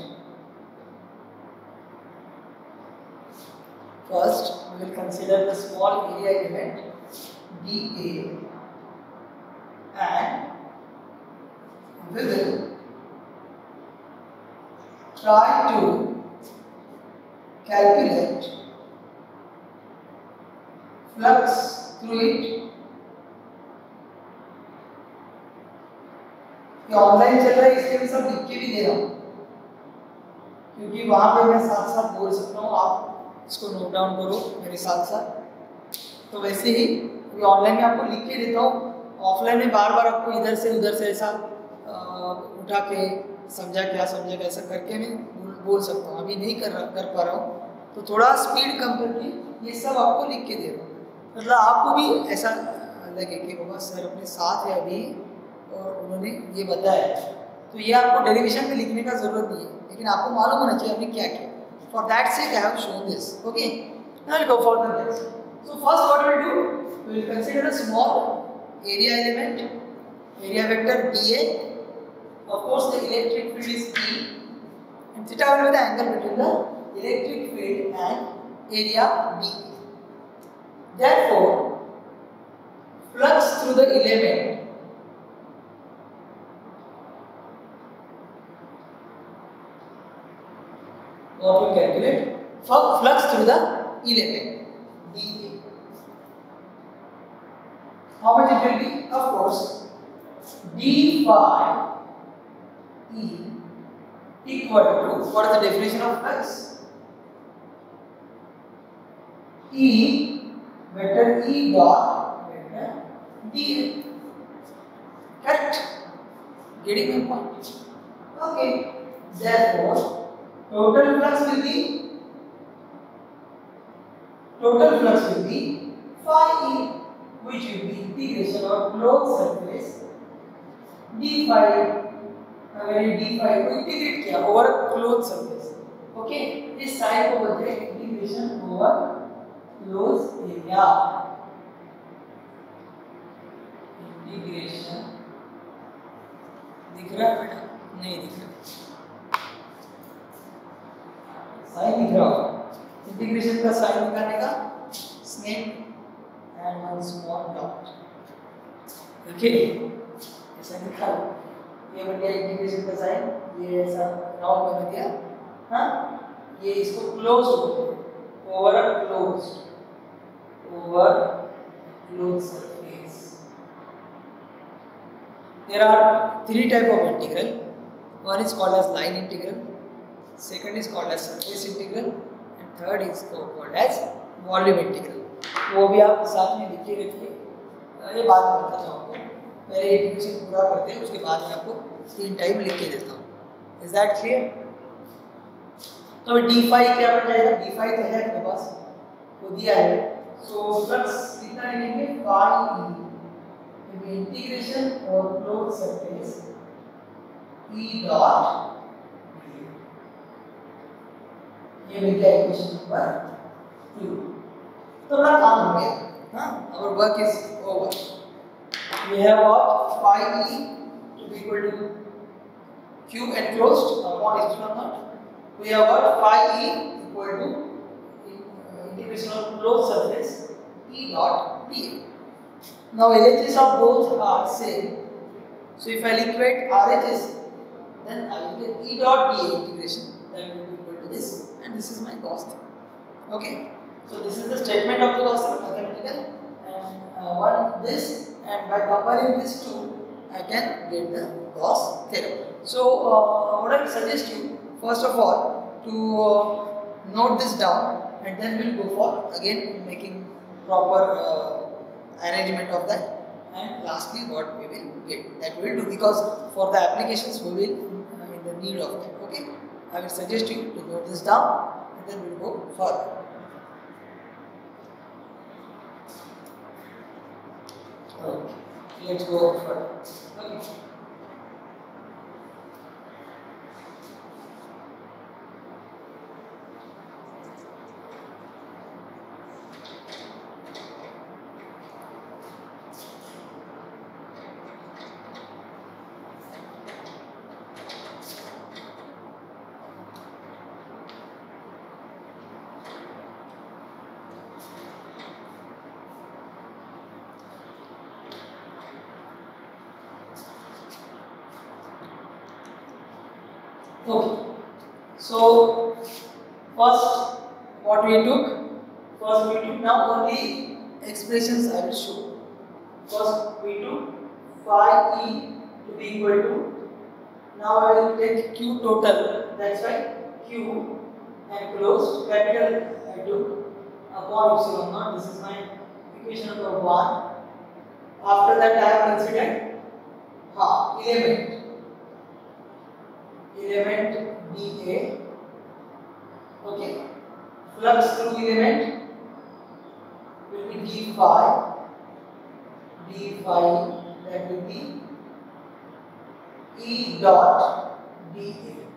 First we will consider the small area element D A and we will try to calculate flux through it. ये online चल रहा है इसके भी सब लिख के भी दे रहा हूँ क्योंकि वहाँ पे मैं साथ साथ बोल सकता हूँ, आप इसको नोट डाउन करो मेरे साथ साथ। तो वैसे ही ये ऑनलाइन में आपको लिख के देता हूँ, ऑफलाइन में बार बार आपको इधर से उधर से ऐसा उठा के समझा क्या समझा कैसा करके मैं बोल सकता हूँ। अभी नहीं कर कर पा रहा हूँ तो थोड़ा स्पीड कम करके ये सब आपको लिख के दे रहा हूँ, मतलब आपको भी ऐसा लगे कि बाबा सर अपने साथ है अभी और उन्होंने ये बताया। तो ये आपको डेरिवेशन में लिखने का जरूरत नहीं है, लेकिन आपको मालूम होना चाहिए हमने क्या किया। For that sake I have shown this. Okay, now will go for the next. So first what will do, we will consider a small area element, area vector dA. Of course the electric field is E and theta will be the angle between the electric field and area D. Therefore flux through the element what we calculate flux through the element dA. How much it will be? Of course d phi E equal to, what is the definition of flux? E vector E dot vector dA. Correct? Getting my point? Okay. Therefore total flux will be total flux will be phi E, which will be integration of closed surface d phi. अगर ये d phi को integrate किया over close surface, okay, इस side को बोलते हैं integration over close area. Integration दिख रहा है बेटा? नहीं दिख रहा, साइन दिख रहा होगा। इंटीग्रेशन का साइन निकालने का snake and one small dot, okay, ऐसा निकाल। ये बन गया इंटीग्रेशन का साइन, ये ऐसा राउंड बना दिया, हाँ, ये इसको क्लोज होते हैं over close over close surface. There are three type of integral. One is called as line integral, second is called as surface integral, and third is called as volume integral. वो भी आप साथ में लिख के रखिए, ये बात मैं बताता हूँ आपको। पहले इंटीग्रेशन पूरा करते हैं, उसके बाद मैं आपको तीन टाइप लिख के देता हूँ। Is that clear? तो अभी डी फाई क्या बन जाएगा? डी फाई तो है अपने पास, वो दिया है। सो फ्लक्स कितना लिखेंगे? फाई ई इंटीग्रेशन और क्लोज सरफेस ई डॉट, ये मिल गया इक्वेशन नंबर टू। तो अपना काम हो गया, हाँ, our work is over. We have got phi e to be equal to Q enclosed upon epsilon naught. We have got phi E equal to uh, integration of closed surface E dot dA. Now L H S of both are same. So if I liquidate R H S, then I will get E dot dA integration, that will be equal to this, and this is my Gauss theorem. Okay. So this is the statement of the Gauss theorem, mathematical, and uh, one this, and by comparing these two, I can get the Gauss theorem. So uh, what I suggest you, first of all, to uh, note this down, and then we'll go for again making proper uh, arrangement of that. And lastly, what we will get, that we will do, because for the applications we will uh, in the need of that. Okay, I will suggest you to note this down, and then we will go further. Okay, let's go further. Okay. Okay, so first what we took, first we took now only expressions I will show. First we took phi E to be equal to, now I will take Q total, that's why Q enclosed capital I took upon epsilon naught, this is my equation number one. After that I have considered ha, element. Element dA, okay, flux through element will be d phi, d phi, that will be E dot dA.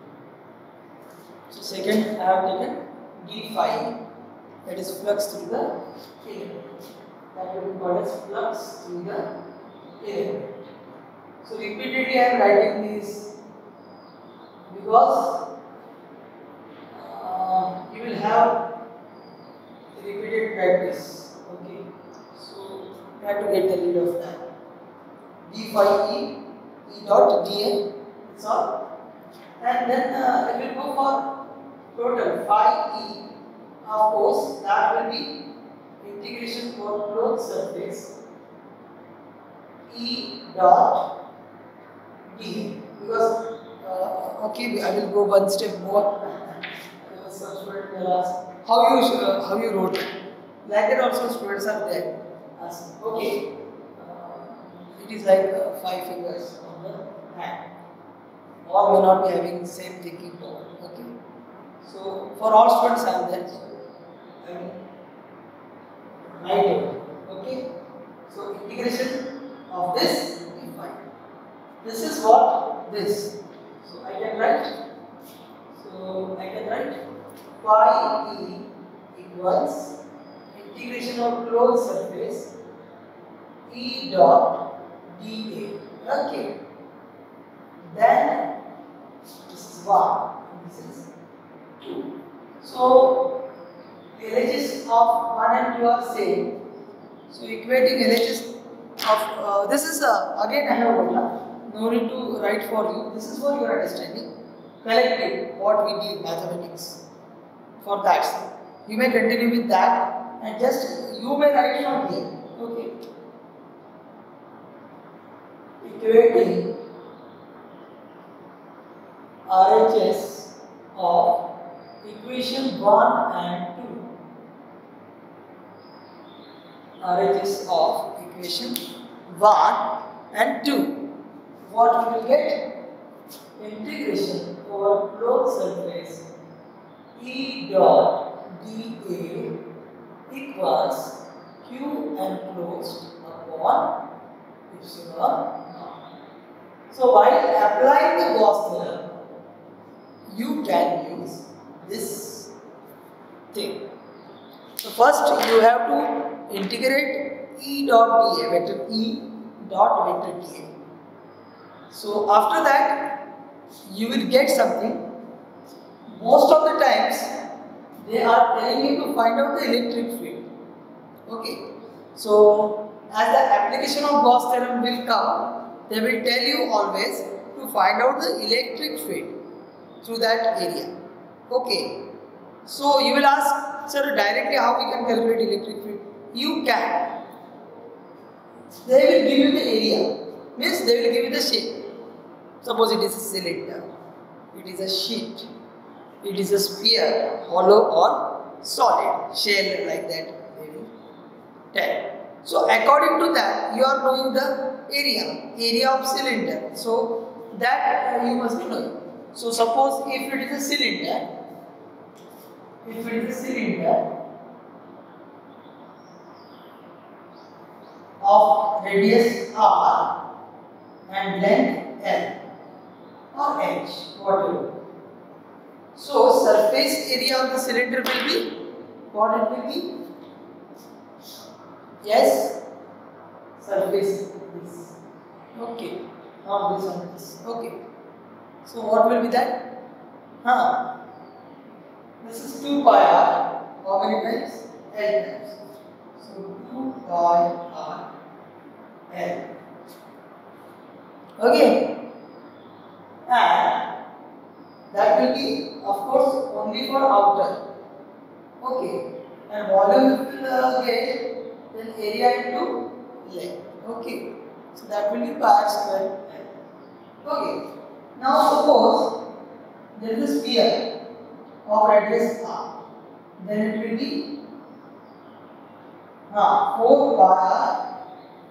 So second I have taken d phi, that is flux through the element, that will be called as flux through the element. So repeatedly I am writing these, because uh, you will have repeated practice. Okay, so try to get the lead of that. D phi E, E dot dA, that's all. And then uh, it will go for total phi E. Of course, that will be integration for closed surface E dot dA, because Uh, okay, I will go one step more. Uh, some students will ask how you uh, how you wrote it. Like that also students are there. Asking, okay, uh, it is like uh, five fingers on the hand, or may not be having the same thinking power. Okay, so for all students I am there. I mean, write it. Okay, so integration of this we find. This is what this. So I can write, so I can write phi E equals integration of closed surface E dot dA. Okay. Then this is one, this is two. So L H S of one and two are same. So equating L H S of uh, this is uh, again I have one. No need to write for you, this is for your understanding. Collecting what we did mathematics. For that, you may continue with that, and just you may write from here. Okay. Equating R H S of equation one and two. R H S of equation one and two. What we will get? Integration over closed surface E dot dA equals Q enclosed upon epsilon naught. So while applying the Gauss theorem, you can use this thing. So first you have to integrate E dot dA, vector E dot vector dA. So after that, you will get something. Most of the times they are telling you to find out the electric field. Okay, so as the application of Gauss theorem will come, they will tell you always to find out the electric field through that area. Okay, so you will ask, sir, directly how we can calculate electric field? You can. They will give you the area, means they will give you the shape. Suppose it is a cylinder, it is a sheet, it is a sphere, hollow or solid, shell like that they will tell. So according to that, you are knowing the area, area of cylinder. So that uh, you must be knowing. So suppose if it is a cylinder, if it is a cylinder of radius r and length l or h, whatever. So surface area of the cylinder will be, what it will be? Yes, surface this. Okay, not this one, this. Okay. So what will be that? Huh? This is two pi r. How many times? L times. So two pi r L. Okay. And that will be, of course, only for outer. Okay. And volume will uh, get then area into length. Okay. So that will be pi r square L. Okay. Now suppose there is a sphere of radius r. Then it will be uh, four pi r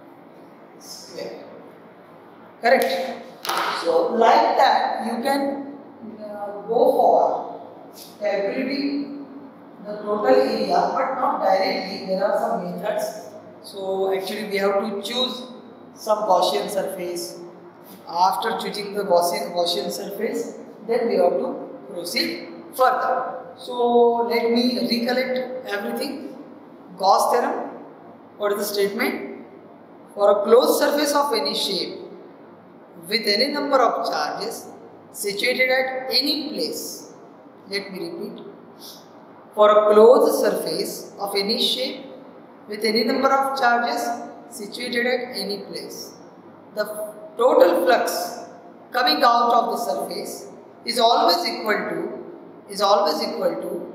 square. Correct. So like that you can uh, go for calculating the total area, but not directly. There are some methods. So actually we have to choose some Gaussian surface. After choosing the Gaussian, Gaussian surface, then we have to proceed further. So let me recollect everything. Gauss theorem. What is the statement? For a closed surface of any shape with any number of charges situated at any place. Let me repeat. For a closed surface of any shape with any number of charges situated at any place, the total flux coming out of the surface is always equal to is always equal to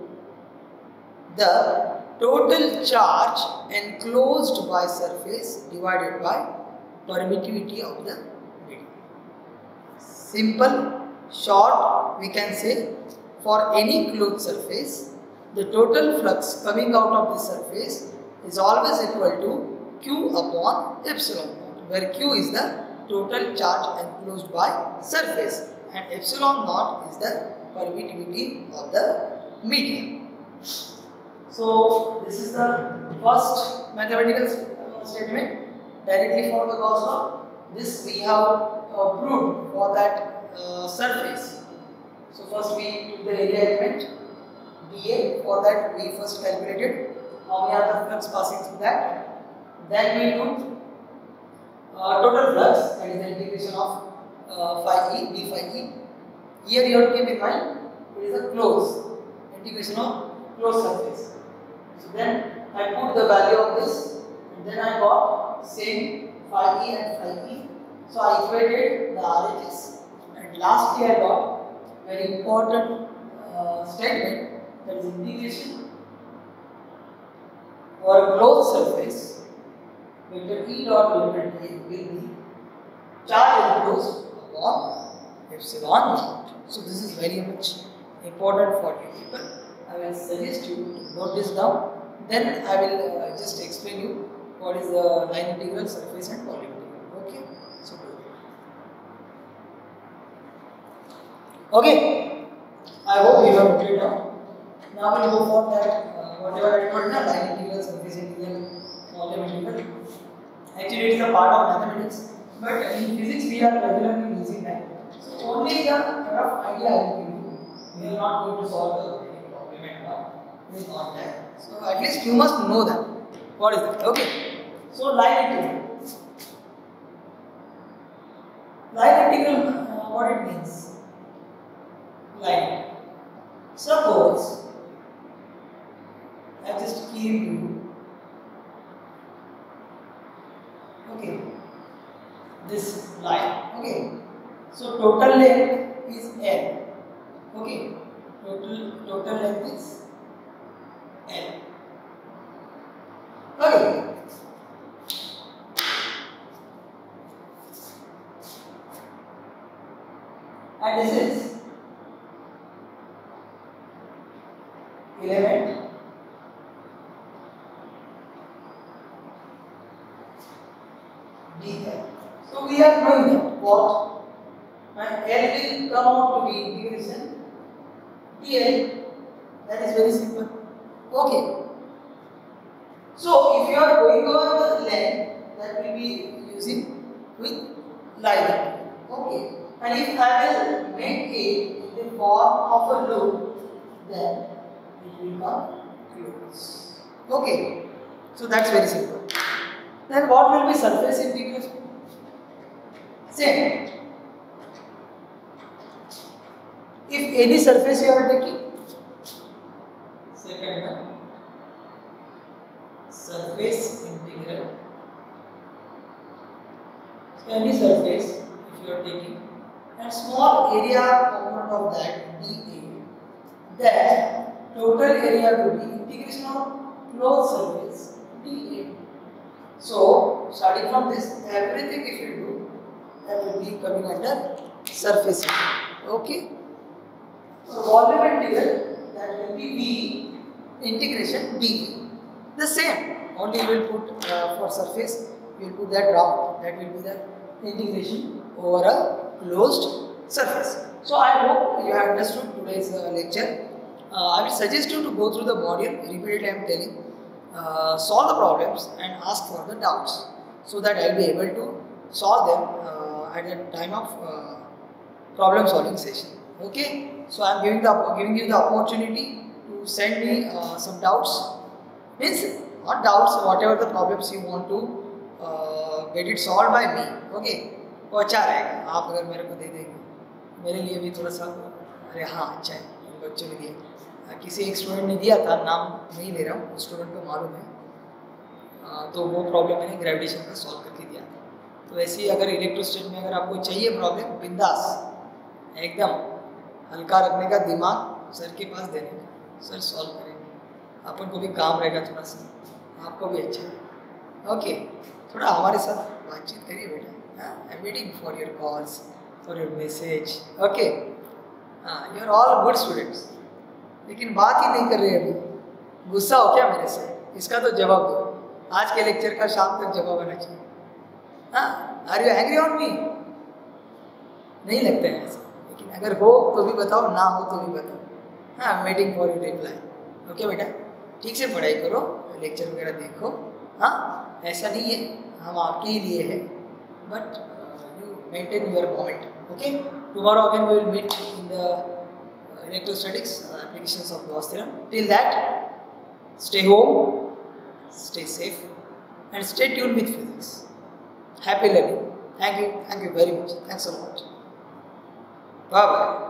the total charge enclosed by surface divided by permittivity of the medium. Simple, short, we can say for any closed surface, the total flux coming out of the surface is always equal to Q upon epsilon naught, where Q is the total charge enclosed by surface and epsilon naught is the permittivity of the medium. So this is the first mathematical statement directly from the Gauss law. This we have uh, proved for that uh, surface. So first we took the area element dA. For that we first calculated how many are the flux passing through that. Then we took Uh, total flux, that is the integration of uh, phi e, d phi e. Here you have to keep in mind, it is a closed integration of closed surface. So then I put the value of this, and then I got same phi e and phi e. So I equated the R H S, and lastly I got very important uh, statement, that is integration for a closed surface. Vector E dot vector D will be charge enclosed upon epsilon naught. So this is very much important for you people. I will suggest you to note this down. Then I will uh, just explain you what is the line integral, surface and volume integral. Okay. So okay. I hope you have noted down. Now we will go for that uh, whatever I told you, line integral, surface integral, volume integral. Actually, it is a part of mathematics, but in physics we are regularly using that. So only the rough idea I will give you. We are not going to solve the problem at all. It is not that. So at least you must know that. What is that? Okay. So line integral. Line integral, uh, what it means? suppose I just give you, okay, this line, okay, so total length is L, okay, total total length is L, okay, and this is element D L. So we are knowing that what my L will come out to be integration D L. That is very simple. Okay. So if you are going over the length, that will be using with line. Okay. And if I will make it in the form of a loop, then it will come close. Okay. So that's very simple. Then what will be surface integration? Same. If any surface you are taking, second one, surface integral. So any surface if you are taking, and small area component of that dA, that total area will be integration of closed surface dA. So starting from this, everything if you do, that will be coming under surface integral. Okay. So volume integral, that will be V integration dV. The same, only you will put uh, for surface, you will put that round, that will be the integration over a closed surface. So I hope you have understood today's uh, lecture. Uh, I will suggest you to go through the module, repeatedly I am telling, uh, solve the problems and ask for the doubts, so that I will be able to solve them uh, at the time of uh, problem solving session. Okay. So I am giving the giving you the opportunity to send me uh, some doubts. Means not doubts, whatever the problems you want to uh, get it solved by me. Okay. वो अच्छा रहेगा, आप अगर मेरे को दे देंगे, मेरे लिए भी थोड़ा सा, अरे हाँ अच्छा है, इन बच्चों ने दिया, किसी एक स्टूडेंट ने दिया था, नाम नहीं ले रहा हूँ, उस स्टूडेंट को मालूम है, आ, तो वो प्रॉब्लम मैंने ग्रेविटेशन का सॉल्व करके दिया था। तो ऐसे ही अगर इलेक्ट्रोस्टैट में अगर आपको चाहिए प्रॉब्लम, बिंदास एकदम हल्का रखने का दिमाग, सर के पास देने का, सर सॉल्व करेंगे, अपन को भी काम रहेगा थोड़ा सा, आपको भी अच्छा है। ओके, थोड़ा हमारे साथ बातचीत करिए बेटा। I am waiting for your calls, for your message. Okay, हाँ, you are all good students, लेकिन बात ही नहीं कर रहे अभी। गुस्सा हो क्या मेरे से? इसका तो जवाब दो, आज के लेक्चर का शाम तक जवाब आना चाहिए। हाँ, are you angry on me? नहीं लगता है ऐसा, लेकिन अगर हो तो भी बताओ, ना हो तो भी बताओ। हाँ, I am waiting for your reply. Okay बेटा, ठीक से पढ़ाई करो, लेक्चर वगैरह देखो। हाँ, ऐसा नहीं है हम आपके ही लिए है, but you maintain your moment. Okay, tomorrow again we will meet in the electrostatics uh, applications of Gauss theorem. Till that, stay home, stay safe, and stay tuned with physics. Happy learning. Thank you. Thank you very much. Thanks so much. Bye bye.